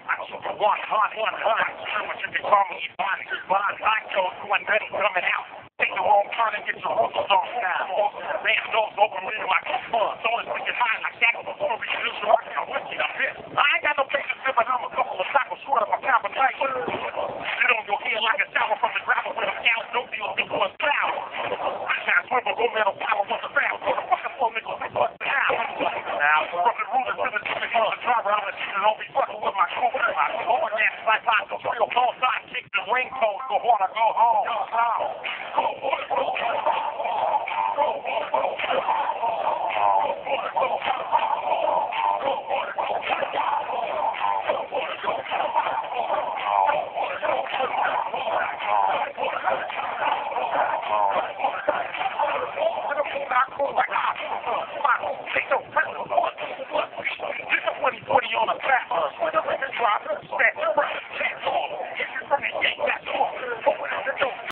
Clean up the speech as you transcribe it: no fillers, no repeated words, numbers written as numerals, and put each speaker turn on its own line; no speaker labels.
I keep it 100. What you can call me Ebonic. I chose one day coming out. Take the wrong turn and get your hustles off now. Man, doors open, reading like a fun. So it's wicked high like that before we introduce you. I'm wicked, I'm pissed. I ain't got no patience with, but I'm a couple of cycles short of my competition. Sit on your head like a shower from the gravel with a cow. Don't deal with one cloud. I can't swivel, go metal power was a foul. So the fucking flow niggas, they bust it out. Now, from the ruler to the chicken on the driver, I'm the season, don't be fucking with my crew. My hard ass like I go real close, I kick the ring code, go hard, I go home.